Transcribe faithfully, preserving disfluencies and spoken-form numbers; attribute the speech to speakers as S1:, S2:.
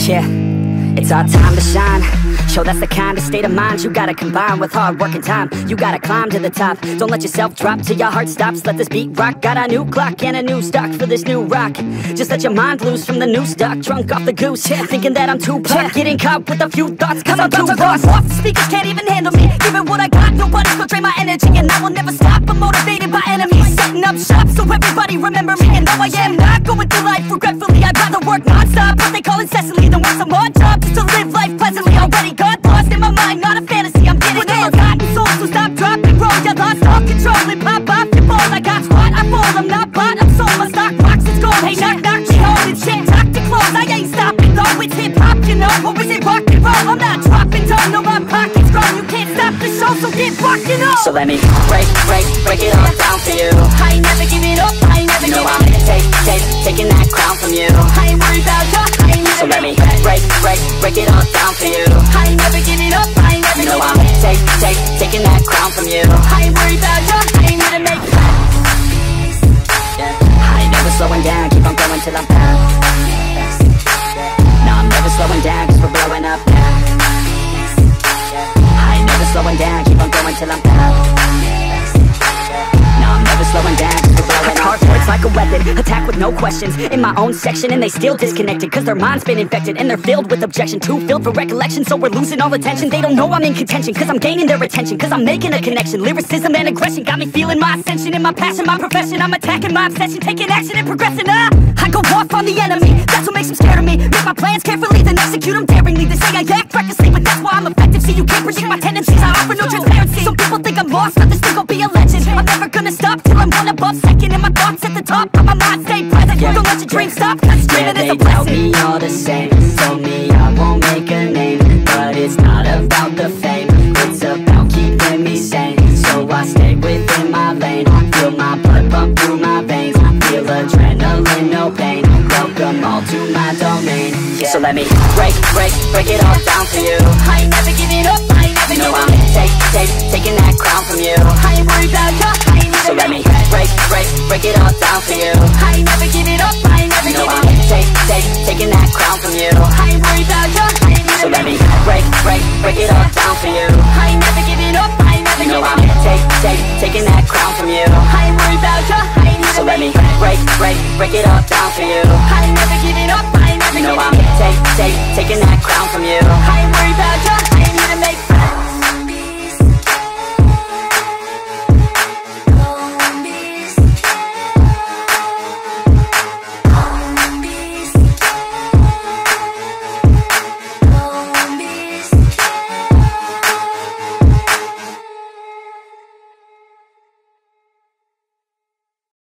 S1: Yeah, it's our time to shine. Show that's the kind of state of mind you gotta combine with hard work and time. You gotta climb to the top. Don't let yourself drop till your heart stops. Let this beat rock. Got a new clock and a new stock for this new rock. Just let your mind loose from the new stock. Drunk off the goose, yeah, thinking that I'm too pop. Getting caught with a few thoughts cause I'm, I'm too lost. Off the speakers can't even handle me. Giving what I got, nobody's gonna drain my energy. And I will never stop, I'm motivated by enemies. Setting up shop so everybody remember me. And though I am not going through life regretfully, I'd rather work non-stop, what they call incessantly, than work some more jobs just to live life pleasantly. Already got lost in my mind, not a fantasy, I'm getting it. Forgotten souls, so stop, drop, and roll. You lost all control and pop off your ball. I got squat, I fall, I'm not bought, I'm sold. My stock box is gold. Hey, knock, knock, she holding shit, talk to close. I ain't stopping though, it's hip-hop, you know. Or is it rock and roll? I'm not dropping down, no, my pocket's grown. You can't stop the show, so get rockin' on. So let me break, break, break it all down for you. I ain't never give it up, I ain't never give it up. I'm take, take, taking that crown from you. I ain't worried about you, I ain't never. So let me break, break, break it all down for you. I ain't never give it up, I ain't never give it up. I'm take, take, taking that crown from you. I ain't worried about you, I ain't gonna make it. I ain't never slowing down, keep on going till I'm found. No, I'm never slowing down, cause we're blowing up now. I ain't never slowing down, keep on going till I'm found. No, I'm never slowing down, cause we're blowing up. Hard words like a weapon, attack with no questions. In my own section and they still disconnected, cause their mind's been infected and they're filled with objection. Too filled for recollection, so we're losing all attention. They don't know I'm in contention, cause I'm gaining their attention. Cause I'm making a connection, lyricism and aggression got me feeling my ascension. In my passion, my profession, I'm attacking my obsession. Taking action and progressing, ah, I go off on the enemy, that's what makes them scared of me. Make my plans carefully, then execute them daringly. They say I act recklessly, but that's why I'm effective. See, you can't predict my tendencies, I offer no transparency. Some people think I'm lost, but this thing gon' be a legend. I'm never gonna stop till I'm one above second. And my thoughts at the top, but my mind stay present. Don't let your dreams stop, cause dreaming yeah, is a blessing. They tell me all the same, told me I won't make a name. But it's not about the fame, it's about keeping me sane. So I stay within my lane, feel my blood pump through my veins. Feel adrenaline, no pain, welcome all to my domain, yeah. So let me break, break, break it all down for you. I ain't never give it up, I ain't never give it up. No, I'm take, take, taking that crown from you. I ain't worried about you, I ain't never. So let me break, break, break it all down for you. I ain't never give it up, I ain't never give it up. No, I'm take, take, taking that crown from you. I ain't worried about you, I ain't never. So let me break, break, break it all down for you. I ain't never give it up, I ain't never give it up. No, I'm take, take, taking that crown from you. I ain't worried about you, I ain't never. So let me break, break, break it all down for you. I ain't never give it up, I ain't never give it up. No, I'm